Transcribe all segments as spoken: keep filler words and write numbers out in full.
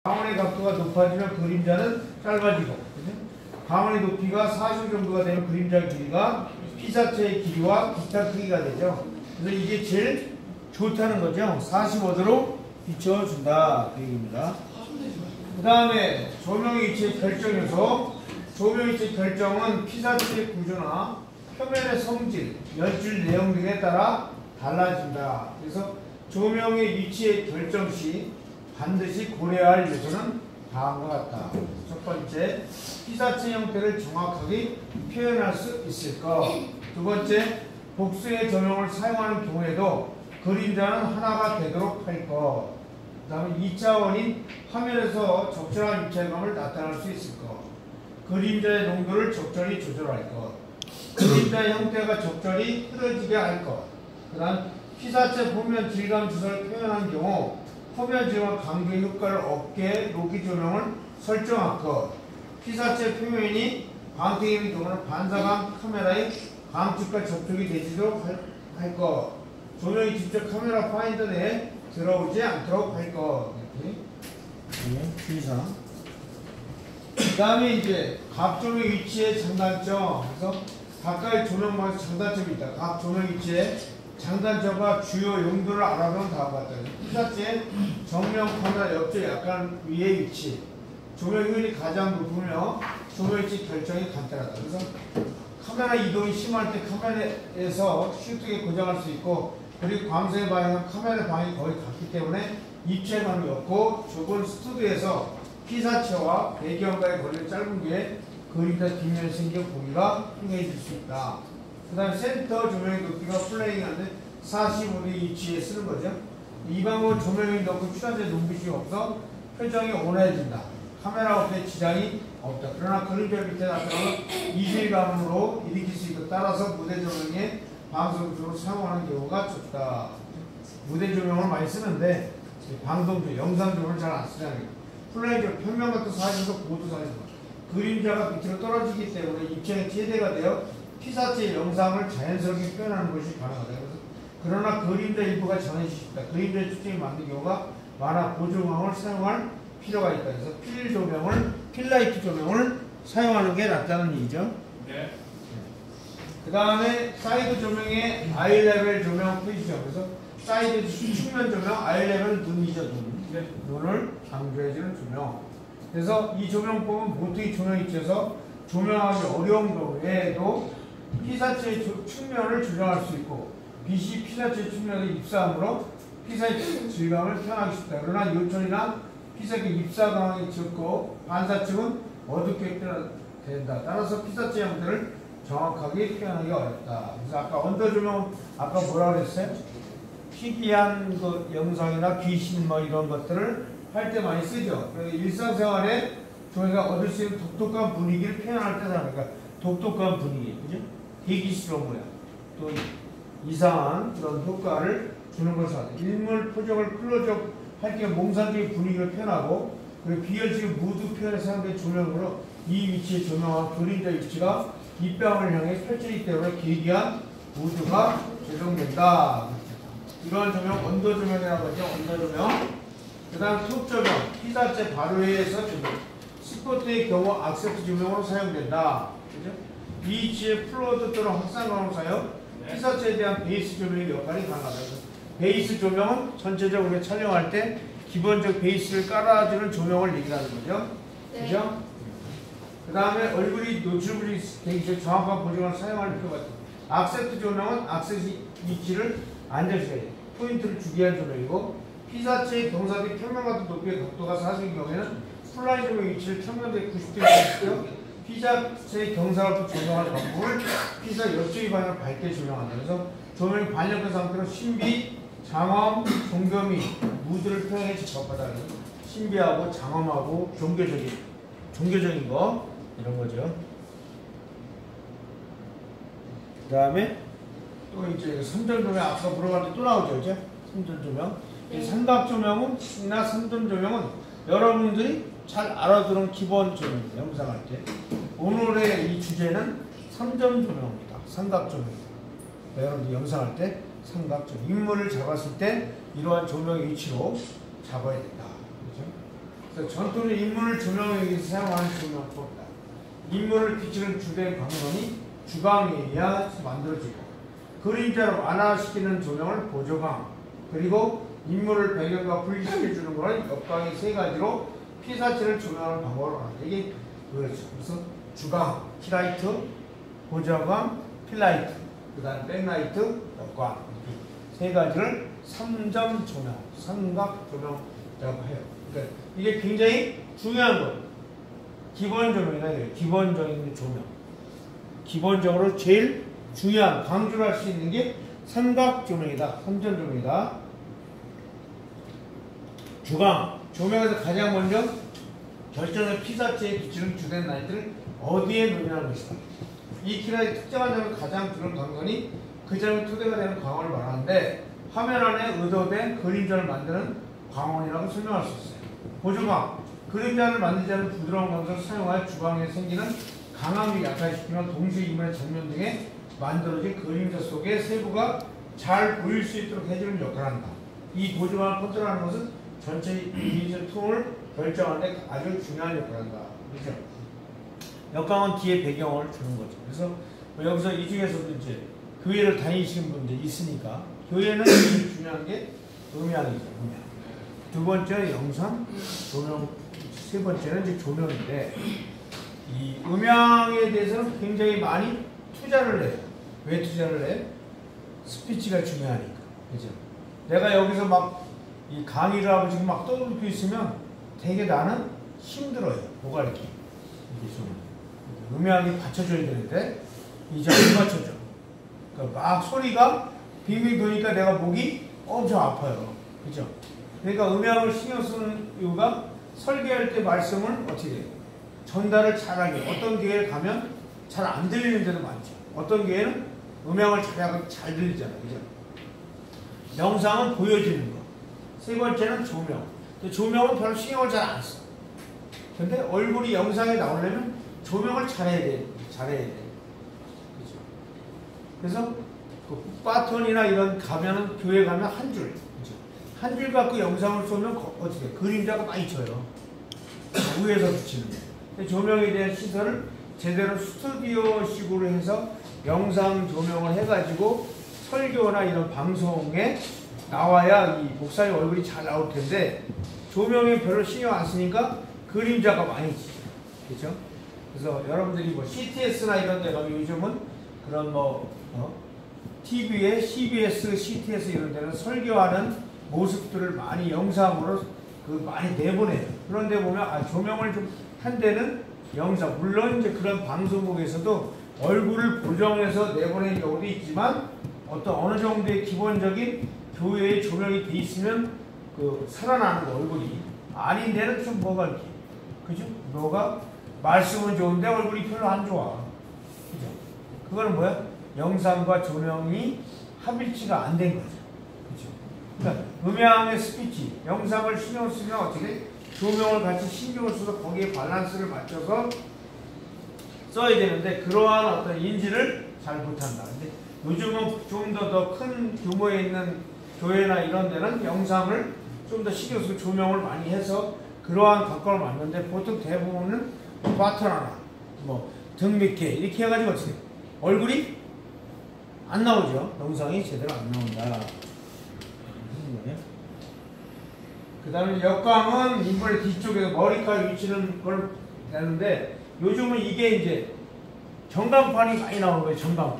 광원의 각도가 높아지면 그림자는 짧아지고, 그죠? 광원의 높이가 사십 정도가 되면 그림자 길이가 피사체의 길이와 비슷한 크기가 되죠. 그래서 이게 제일 좋다는 거죠. 사십오 도로 비춰준다. 그 얘기입니다. 그 다음에 조명의 위치의 결정 요소. 조명의 위치의 결정은 피사체의 구조나 표면의 성질, 연출 내용 등에 따라 달라진다. 그래서 조명의 위치의 결정 시 반드시 고려해야 할 요소는 다음과 같다. 첫 번째, 피사체 형태를 정확하게 표현할 수 있을 것. 두 번째, 복수의 조명을 사용하는 경우에도 그림자는 하나가 되도록 할 것. 그 다음에 이 차원인 화면에서 적절한 입체감을 나타낼 수 있을 것. 그림자의 농도를 적절히 조절할 것. 그림자의 형태가 적절히 흐려지게 할 것. 그 다음 피사체 표면 질감 주사를 표현한 경우 표면 질감 강도의 효과를 얻게 로기 조명을 설정할 것. 피사체 표면이 광택임의 경우는 반사광 카메라의 광축과 접촉이 되지도록 할, 할 것. 조명이 직접 카메라 파인더 내에 들어오지 않도록 할 것. 이렇게. 네, 주의사항. 그 다음에 이제 각 조명 위치의 장단점. 그래서 각각의 조명마다 장단점이 있다. 각 조명 위치의 장단점과 주요 용도를 알아보면 다음과 같다. 피사체 정면 카메라 옆쪽 약간 위의 위치. 조명 효율이 가장 높으며 조명 위치 결정이 간단하다. 그래서 카메라 이동이 심할 때 카메라에서 쉽게 고정할 수 있고, 그리고 광선의 방향은 카메라 방향이 거의 같기 때문에 입체감이 없고, 좁은 스튜디오에서 피사체와 배경과의 거리가 짧은 게 그림자 뒷면에 생겨 보기가 흉해질 수 있다. 그 다음에 센터 조명의 높이가 플레잉하는데 사십오 도 위치에 쓰는 거죠. 이 방법은 조명이 높고 피사체 눈빛이 없어 표정이 온화해진다. 카메라 앞에 지장이 없다. 그러나 그림자 밑에 나타나는 이질감으로 일으킬 수 있고, 따라서 무대 조명에 방송적으로 사용하는 경우가 적다. 무대 조명을 많이 쓰는데 방송 조명, 영상 조명을 잘 안 쓰잖아요. 플레이조 평면 같은 사진에서 고도 사진, 그림자가 밑으로 떨어지기 때문에 입체가 최대가 되어 피사체의 영상을 자연스럽게 표현하는 것이 가능하다. 그래서 그러나 그림자 일부가 전해지고 싶다. 그림자의 특징이 맞는 경우가 많아 보조광을 사용할 필요가 있다. 그래서 필 조명을, 필라이트 조명을 사용하는 게 낫다는 얘기죠. 네. 그 다음에 사이드 조명의 아이 레벨 조명 포지션. 그래서 사이드 측면 조명, 아이 레벨 눈이죠, 눈. 네. 눈을 강조해주는 조명. 그래서 이 조명법은 보통 이 조명 위치에서 조명하기 어려운 경우에도 피사체의 조, 측면을 조정할 수 있고, 빛이 피사체 측면에 입사함으로 피사의 질감을 표현하기 쉽다. 그러나 요철이나 피사의 입사광이 적고 반사층은 어둡게 표현된다. 따라서 피사체 형태를 정확하게 표현하기 어렵다. 그래서 아까 언더 조명, 아까 뭐라 그랬어요? 희귀한 그 영상이나 귀신 뭐 이런 것들을 할 때 많이 쓰죠. 일상생활에 저희가 얻을 수 있는 독특한 분위기를 표현할 때다. 그러니까 독특한 분위기, 그죠? 대기실험 모양, 또 이상한 그런 효과를 주는 것을 하죠. 인물 표정을 클로즈업 할 때 몽상적인 분위기를 표현하고, 그리고 비열지금 무드 표현에 사용된 조명으로 이 위치의 조명과 그림자 위치가 입방을 향해 펼쳐지기 때문에 기이한 무드가 제공된다. 이러한 조명 언더 조명이라고 하죠. 언더 조명. 그 다음 톱 조명, 피사체 바로 위에서 조명. 스포트의 경우 악세트 조명으로 사용된다. 그죠? 이 위치의 플로드 또는 확산광으로 사용, 피사체에 대한 베이스 조명의 역할이 가능하다. 베이스 조명은 전체적으로 우리가 촬영할 때 기본적 베이스를 깔아주는 조명을 얘기하는 거죠. 네. 그죠? 그 다음에 얼굴이 노출물이 되기 전에 정확한 보정을 사용할 필요가 있다. 악세트 조명은 악세트 위치를 안정시켜야 돼. 포인트를 주기 위한 조명이고, 피사체의 경사대 평면 같은 높이의 각도가 사십인 경우에는 플라이 조명 위치를 평면대 구십 도에 맞추고요. 피사체의 경사로 조명할 방법을 피사 옆쪽의 방향을 밝게 조명한다. 그래서 조명이 반려된 상태로 신비, 장엄, 종교미, 무드를 표현해 적합하다. 신비하고 장엄하고 종교적인, 종교적인 거 이런 거죠. 그 다음에 또 이제 삼전 조명, 아까 물어봤을 때 또 나오죠, 이제 삼전 조명. 네. 삼각 조명은 이나 삼전 조명은 여러분들이 잘 알아두는 기본 조명입니다. 영상할 때. 오늘의 이 주제는 삼전 조명입니다. 삼각 조명입니다. 여러분들 영상할 때 삼각 조명. 인물을 잡았을 때 이러한 조명의 위치로 잡아야 된다. 그렇죠? 그래서 전통적 인물을 조명하기 위해서 사용하는 조명법이다. 인물을 비추는 주된 광선이 주광에 의해 만들어지고 그림자로 완화시키는 조명을 보조광, 그리고 인물을 배경과 분리시켜주는 것을 역광의 세 가지로 피사체를 조명하는 방법으로 합니다. 이게 그렇죠. 그래서 주광, 키라이트, 보조광, 필라이트, 그 다음 백라이트, 역광 세 가지를 삼점 조명, 삼각 조명이라고 해요. 그러니까 이게 굉장히 중요한 거예요. 기본 조명이라 해요. 기본적인 조명. 기본적으로 제일 중요한 강조를 할 수 있는 게 삼각 조명이다. 삼점 조명이다. 주광, 조명에서 가장 먼저 결정적 피사체에 비추는 주된 라이트를 어디에 놓냐는 것이다. 이 키라의 특정한 점을 가장 주는 광선이 그 점의 토대가 되는 광원을 말하는데 화면 안에 의도된 그림자를 만드는 광원이라고 설명할 수 있어요. 보조광, 그림자를 만들지 않은 부드러운 광선을 사용하여 주광에 생기는 강함을 약화시키며 동시에 인물의 정면 등에 만들어진 그림자 속의 세부가 잘 보일 수 있도록 해주는 역할을 한다. 이 보조광을 컨트롤하는 것은 전체 이미지 톤을 결정하는 데 아주 중요한 역할을 한다. 그렇죠? 역광은 뒤에 배경을 주는 거죠. 그래서 여기서 이 중에서도 이제 교회를 다니시는 분들이 있으니까 교회는 제일 중요한 게 음향이죠. 음향. 두 번째 영상, 조명, 세 번째는 이제 조명인데 이 음향에 대해서는 굉장히 많이 투자를 해요. 왜 투자를 해? 스피치가 중요하니까. 그죠? 내가 여기서 막 이 강의를 하고 지금 막 떠들고 있으면 되게 나는 힘들어요. 뭐가 이렇게. 이게 좀 음향이 받쳐줘야 되는데 이제 안 받쳐줘. 그러니까 막 소리가 빙빙 도니까 내가 목이 엄청 아파요. 그죠? 그러니까 음향을 신경 쓰는 이유가 설계할 때 말씀을 어떻게 해요? 전달을 잘하게. 어떤 교회에 가면 잘 안 들리는 데도 많죠. 어떤 교회는 음향을 잘하고 잘 들리잖아요. 그죠? 영상은 보여지는 거. 세 번째는 조명. 조명은 별로 신경을 잘 안 써. 근데 얼굴이 영상에 나오려면 조명을 잘해야 돼. 잘해야 돼. 그죠? 그래서 그 바톤이나 이런 가면은 교회 가면 한 줄. 그죠? 한 줄 갖고 영상을 쏘면 어떻게 그림자가 많이 져요. 위에서 비치는데. 조명에 대한 시설을 제대로 스튜디오식으로 해서 영상 조명을 해가지고 설교나 이런 방송에 나와야 이 목사님 얼굴이 잘 나올 텐데 조명에 별로 신경 안 쓰니까 그림자가 많이 지죠. 그렇죠? 그래서 여러분들이 뭐 씨티에스나 이런 데 가면 요즘은 그런 뭐 어? 티비에 씨비에스, 씨티에스 이런 데는 설교하는 모습들을 많이 영상으로 그 많이 내보내요. 그런데 보면 아 조명을 좀 한 데는 영상, 물론 이제 그런 방송국에서도 얼굴을 보정해서 내보내는 경우도 있지만 어떤 어느 정도의 기본적인 교회의 조명이 돼 있으면 그 살아나는 거 얼굴이 아닌 데는 좀 뭐가 이렇게 그죠? 뭐가 말씀은 좋은데 얼굴이 별로 안 좋아. 그죠? 그거는 뭐야? 영상과 조명이 합일치가 안 된 거죠. 그죠? 그러니까 음향의 스피치, 영상을 신경 쓰면 어떻게 조명을 같이 신경을 써서 거기에 밸런스를 맞춰서 써야 되는데 그러한 어떤 인지를 잘 못한다. 근데 요즘은 좀 더 더 큰 규모에 있는 교회나 이런 데는 영상을 좀 더 신경 쓰고 조명을 많이 해서 그러한 각광을 만드는데 보통 대부분은 바톤 하나, 뭐 등 밑에 이렇게 해가지고 어떻게 얼굴이 안 나오죠. 영상이 제대로 안 나온다. 그 다음에 역광은 인물의 뒤쪽에서 머리카락 위치는 걸 되는데 요즘은 이게 이제 전광판이 많이 나오는 거예요. 전광판.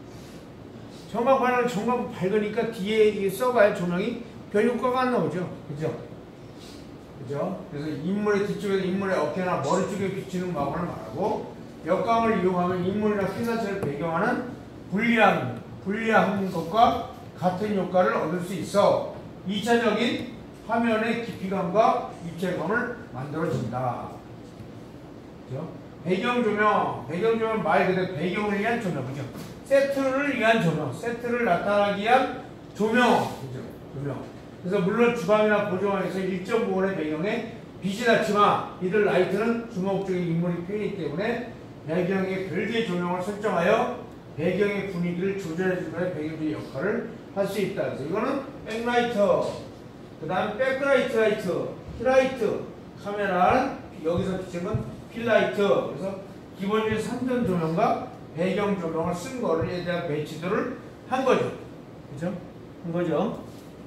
전광판은 전광판 밝으니까 뒤에 써봐야 조명이 별 효과가 안 나오죠. 그죠? 그죠? 그래서 인물의 뒤쪽에서 인물의 어깨나 머리 쪽에 비치는 광원을 말하고 역광을 이용하면 인물이나 피사체를 배경하는 불리한, 불리한 것과 같은 효과를 얻을 수 있어 이 차적인 화면의 깊이감과 입체감을 만들어진다. 그죠? 배경조명, 배경조명 말 그대로 배경을 위한 조명, 그죠? 세트를 위한 조명, 세트를 나타나기 위한 조명, 그죠? 조명. 그래서 물론 주방이나 보조관에서 일정 부분의 배경에 빛이 닿지만 이들 라이트는 주목적인 인물이 표현이기 때문에 배경에 별개의 조명을 설정하여 배경의 분위기를 조절해주는 배경의 역할을 할 수 있다. 그래서 이거는 백라이터, 그 다음 백라이트 라이트, 히라이트, 카메라는 여기서 비추면 필라이트. 그래서 기본적인 삼전 조명과 배경 조명을 쓴 거를 대한 배치들을 한 거죠. 그죠? 한 거죠.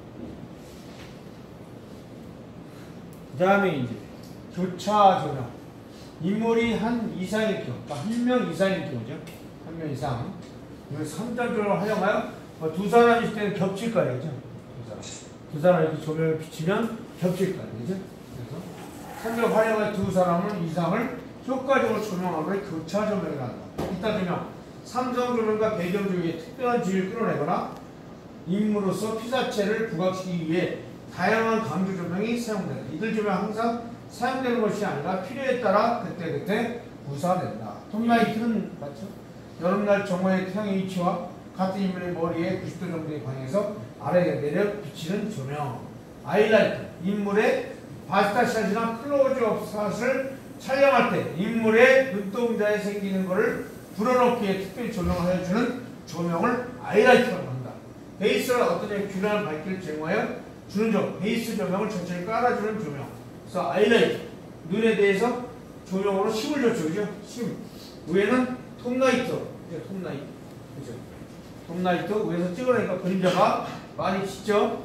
그 다음에 이제 교차 조명. 인물이 한 이상일 경우, 그러니까 한 명 이상일 경우죠. 한 명 이상. 이걸 삼전 조명을 활용하여 뭐 두 사람이 있을 때는 겹칠 거 아니죠. 두 사람. 두 사람 이렇게 조명을 비치면 겹칠 거 아니죠. 그래서 삼전 활용하여 두 사람을 이상을 효과적으로 조명하고 교차 조명을 한다. 이따 조명. 삼성 조명과 배경 조명의 특별한 지위를 끌어내거나 인물로서 피사체를 부각시키기 위해 다양한 강조 조명이 사용된다. 이들 조명 항상 사용되는 것이 아니라 필요에 따라 그때그때 구사된다. 톰라이트는 맞죠? 여름날 정오의 태양의 위치와 같은 인물의 머리에 구십 도 정도의 방향에서 아래에 내려 비치는 조명. 아이라이트, 인물의 바스타샷이나 클로즈업 샷을 촬영할 때 인물의 눈동자에 생기는 것을 불어넣기에 특별히 조명을 해주는 조명을 아이라이트라고 한다. 베이스가 어떤 균일한 밝기를 제공하여 주는 조명, 베이스 조명을 전체를 깔아주는 조명. 그래서 아이라이트, 눈에 대해서 조명으로 힘을 줬죠. 그죠? 힘. 위에는 톱라이트. 네, 톱라이트. 그죠? 톱라이트. 위에서 찍어내니까 그림자가 많이 짙죠?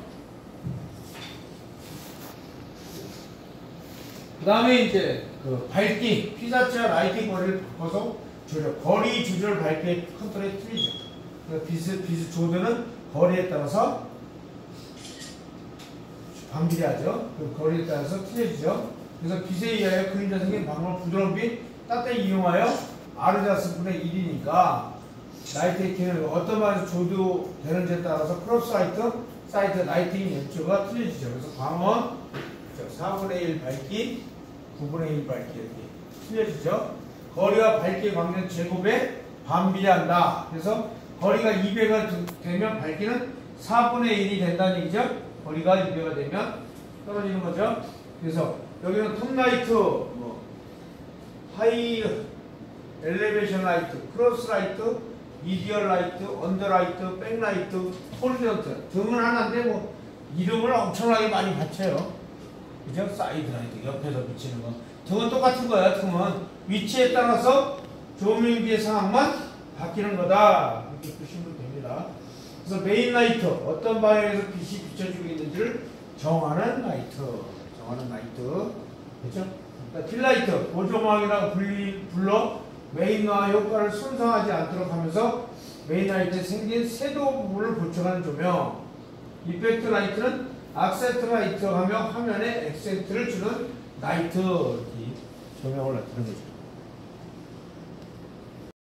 그 다음에 이제 그 밝기, 피사체와 라이팅 거리를 바꿔서 조절. 거리 조절 밝기의 컨트롤이 틀리죠. 그러니까 빛, 빛 조드는 거리에 따라서 반비례하죠. 그 거리에 따라서 틀려지죠. 그래서 빛에 의하여 그림자 생긴 방법을 부드러운 빛, 따뜻하게 이용하여 아르자스분의 일이니까 라이트의 기능을 어떤 방에서 조도 되는지에 따라서 크로스 라이트, 사이드 라이팅 연초가 틀려지죠. 그래서 광원 사분의 일 밝기, 구분의 일 밝기 이렇게 틀려지죠. 거리와 밝기의 관계는 제곱에 반비례한다. 그래서 거리가 이 배가 되면 밝기는 사분의 일이 된다는 얘기죠. 거리가 이 배가 되면 떨어지는 거죠. 그래서 여기는 톱라이트, 뭐 하이 엘리베이션 라이트, 크로스 라이트, 미디얼 라이트, 언더 라이트, 백 라이트, 홀리던트 등은 하나인데 뭐 이름을 엄청나게 많이 받쳐요. 그죠? 사이드 라이트, 옆에서 비치는 거. 등은 똑같은 거야. 등은 위치에 따라서 조명기의 상황만 바뀌는 거다. 이렇게 보시면 됩니다. 그래서 메인 라이트, 어떤 방향에서 빛이 비춰지고 있는지를 정하는 라이트. 정하는 라이트. 그렇죠? 그러니까 딜라이트, 보조망이라고 불러 메인화 효과를 손상하지 않도록 하면서 메인 라이트에 생긴 섀도우 부분을 보충하는 조명. 이펙트 라이트는 악센트 라이트 하며 화면에 액센트를 주는 라이트. 이렇게 조명을 나타내는 거죠.